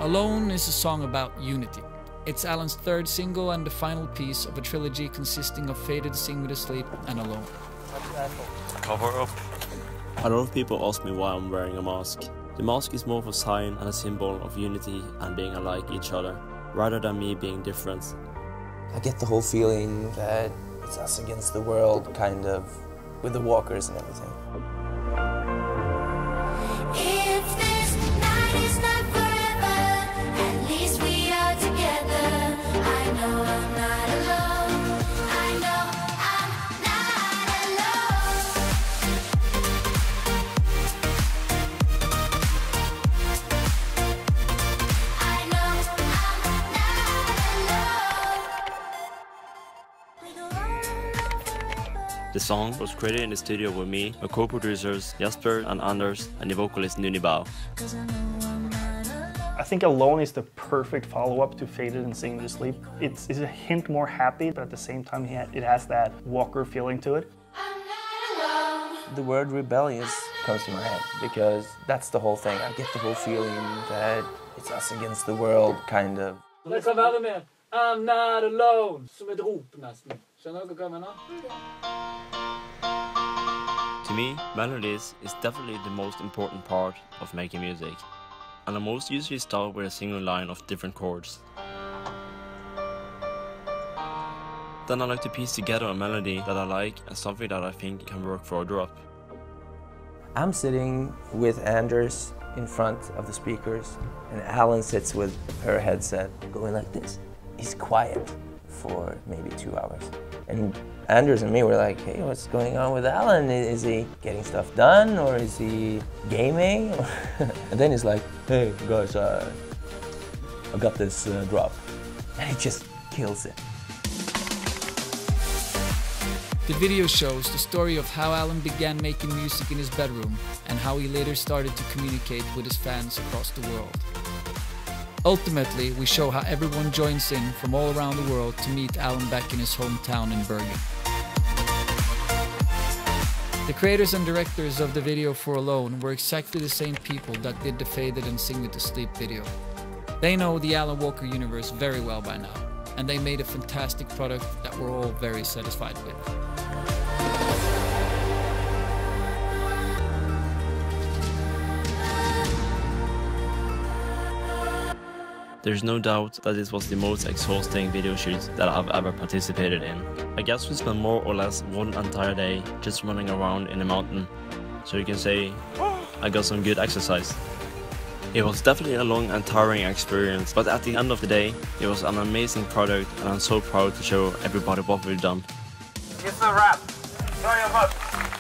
Alone is a song about unity. It's Alan's third single and the final piece of a trilogy consisting of Faded, Sing Me to Sleep and Alone. Cover up. A lot of people ask me why I'm wearing a mask. The mask is more of a sign and a symbol of unity and being alike each other, rather than me being different. I get the whole feeling that it's us against the world, kind of, with the walkers and everything. The song was created in the studio with me, my co-producers Jasper and Anders, and the vocalist Nuni Bao. I think Alone is the perfect follow-up to Faded and Sing Me to Sleep. It's a hint more happy, but at the same time it has that Walker feeling to it. The word rebellious comes to my head because that's the whole thing. I get the whole feeling that it's us against the world, kind of. I'm not alone. Som ett rop nästan. Känner du vad jag menar? To me, melodies is definitely the most important part of making music. And I most usually start with a single line of different chords. Then I like to piece together a melody that I like and something that I think can work further up. I'm sitting with Anders in front of the speakers, and Alan sits with her headset going like this. He's quiet for maybe 2 hours. And Anders and me were like, hey, what's going on with Alan? Is he getting stuff done or is he gaming? And then he's like, hey guys, I got this drop. And he just kills it. The video shows the story of how Alan began making music in his bedroom and how he later started to communicate with his fans across the world. Ultimately, we show how everyone joins in from all around the world to meet Alan back in his hometown in Bergen. The creators and directors of the video for Alone were exactly the same people that did the Faded and Sing Me to Sleep video. They know the Alan Walker universe very well by now, and they made a fantastic product that we're all very satisfied with. There's no doubt that this was the most exhausting video shoot that I've ever participated in. I guess we spent more or less one entire day just running around in the mountain, so you can say I got some good exercise. It was definitely a long and tiring experience, but at the end of the day, it was an amazing product and I'm so proud to show everybody what we've done. It's a wrap. Bra jobbat!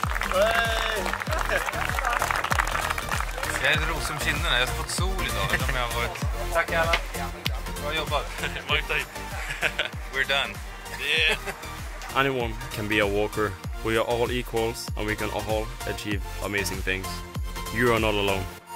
Jag är ros om kinderna, jag har fått sol idag. Jag har varit... Tack alla. Bra jobbat. We're done. Yeah. Anyone can be a walker. We are all equals and we can all achieve amazing things. You are not alone.